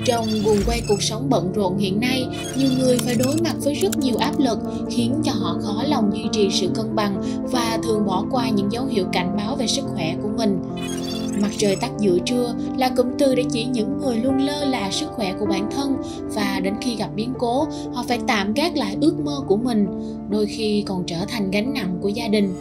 Trong guồng quay cuộc sống bận rộn hiện nay, nhiều người phải đối mặt với rất nhiều áp lực khiến cho họ khó lòng duy trì sự cân bằng và thường bỏ qua những dấu hiệu cảnh báo về sức khỏe của mình. Mặt trời tắt giữa trưa là cụm từ để chỉ những người luôn lơ là sức khỏe của bản thân, và đến khi gặp biến cố, họ phải tạm gác lại ước mơ của mình, đôi khi còn trở thành gánh nặng của gia đình.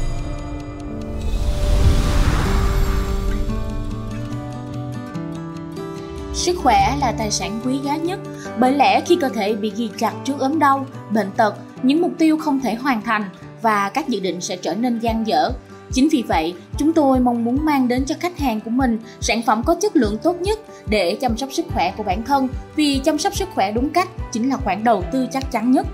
Sức khỏe là tài sản quý giá nhất, bởi lẽ khi cơ thể bị ghi chặt trước ốm đau, bệnh tật, những mục tiêu không thể hoàn thành và các dự định sẽ trở nên dang dở. Chính vì vậy, chúng tôi mong muốn mang đến cho khách hàng của mình sản phẩm có chất lượng tốt nhất để chăm sóc sức khỏe của bản thân, vì chăm sóc sức khỏe đúng cách chính là khoản đầu tư chắc chắn nhất.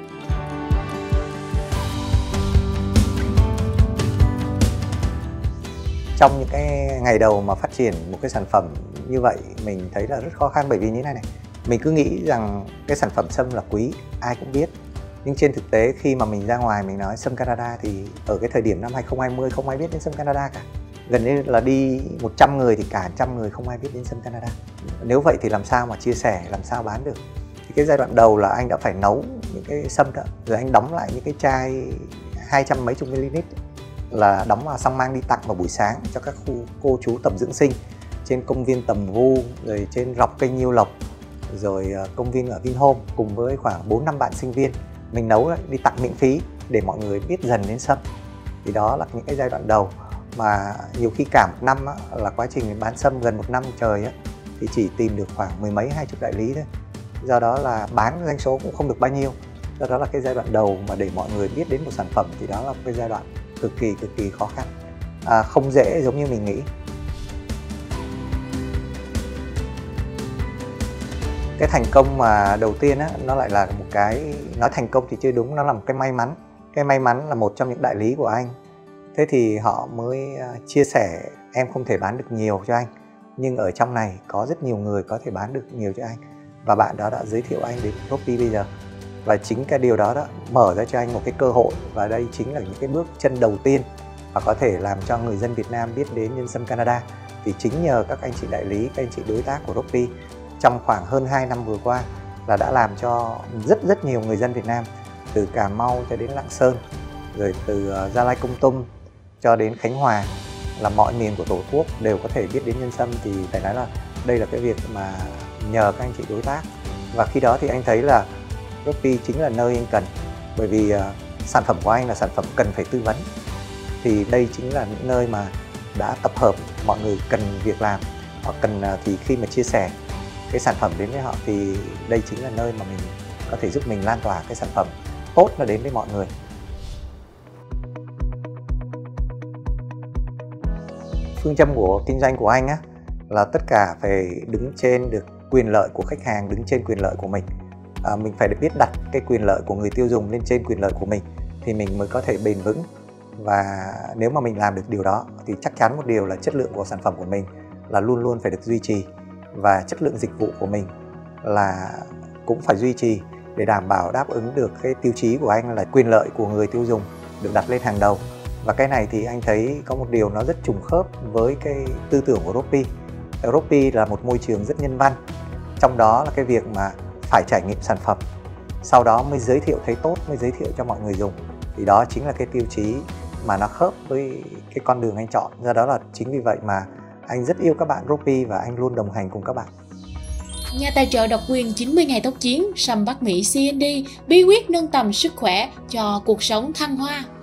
Trong những cái ngày đầu mà phát triển một cái sản phẩm như vậy, mình thấy là rất khó khăn, bởi vì như thế này. Mình cứ nghĩ rằng cái sản phẩm sâm là quý, ai cũng biết. Nhưng trên thực tế khi mà mình ra ngoài mình nói sâm Canada thì ở cái thời điểm năm 2020 không ai biết đến sâm Canada cả. Gần như là đi 100 người thì cả 100 người không ai biết đến sâm Canada. Nếu vậy thì làm sao mà chia sẻ, làm sao bán được? Thì cái giai đoạn đầu là anh đã phải nấu những cái sâm đó, rồi anh đóng lại những cái chai 200 mấy chục ml là đóng vào xong mang đi tặng vào buổi sáng cho các khu cô chú tập dưỡng sinh trên công viên Tầm Vu, rồi trên dọc kênh Nhiêu Lộc, rồi công viên ở Vinhome, cùng với khoảng 4-5 bạn sinh viên. Mình nấu đi tặng miễn phí để mọi người biết dần đến sâm. Thì đó là những cái giai đoạn đầu mà nhiều khi cả một năm là quá trình mình bán sâm gần một năm trời thì chỉ tìm được khoảng mười mấy 20 đại lý thôi. Do đó là bán doanh số cũng không được bao nhiêu. Do đó là cái giai đoạn đầu mà để mọi người biết đến một sản phẩm thì đó là cái giai đoạn cực kỳ khó khăn, không dễ giống như mình nghĩ. Cái thành công mà đầu tiên nó lại là một cái, nói thành công thì chưa đúng, nó là một cái may mắn. Cái may mắn là một trong những đại lý của anh. Thế thì họ mới chia sẻ em không thể bán được nhiều cho anh, nhưng ở trong này có rất nhiều người có thể bán được nhiều cho anh. Và bạn đó đã giới thiệu anh đến Ropi bây giờ. Và chính cái điều đó mở ra cho anh một cái cơ hội, và đây chính là những cái bước chân đầu tiên và có thể làm cho người dân Việt Nam biết đến nhân sâm Canada. Thì chính nhờ các anh chị đại lý, các anh chị đối tác của Ropi trong khoảng hơn 2 năm vừa qua là đã làm cho rất nhiều người dân Việt Nam, từ Cà Mau cho đến Lạng Sơn, rồi từ Gia Lai Kon Tum cho đến Khánh Hòa, là mọi miền của Tổ quốc đều có thể biết đến nhân sâm. Thì phải nói là đây là cái việc mà nhờ các anh chị đối tác. Và khi đó thì anh thấy là Ropi chính là nơi anh cần, bởi vì sản phẩm của anh là sản phẩm cần phải tư vấn. Thì đây chính là những nơi mà đã tập hợp mọi người cần việc làm, họ cần thì khi mà chia sẻ cái sản phẩm đến với họ thì đây chính là nơi mà mình có thể giúp mình lan tỏa cái sản phẩm tốt nó đến với mọi người. Phương châm của kinh doanh của anh là tất cả phải đứng trên được quyền lợi của khách hàng, đứng trên quyền lợi của mình. Mình phải biết đặt cái quyền lợi của người tiêu dùng lên trên quyền lợi của mình thì mình mới có thể bền vững. Và nếu mà mình làm được điều đó thì chắc chắn một điều là chất lượng của sản phẩm của mình là luôn luôn phải được duy trì, và chất lượng dịch vụ của mình là cũng phải duy trì để đảm bảo đáp ứng được cái tiêu chí của anh là quyền lợi của người tiêu dùng được đặt lên hàng đầu. Và cái này thì anh thấy có một điều nó rất trùng khớp với cái tư tưởng của Ropi. Ropi là một môi trường rất nhân văn, trong đó là cái việc mà phải trải nghiệm sản phẩm, sau đó mới giới thiệu thấy tốt, mới giới thiệu cho mọi người dùng. Thì đó chính là cái tiêu chí mà nó khớp với cái con đường anh chọn. Do đó là chính vì vậy mà anh rất yêu các bạn Ropi và anh luôn đồng hành cùng các bạn. Nhà tài trợ độc quyền 90 ngày tốc chiến, Sâm Bắc Mỹ CND, bí quyết nâng tầm sức khỏe cho cuộc sống thăng hoa.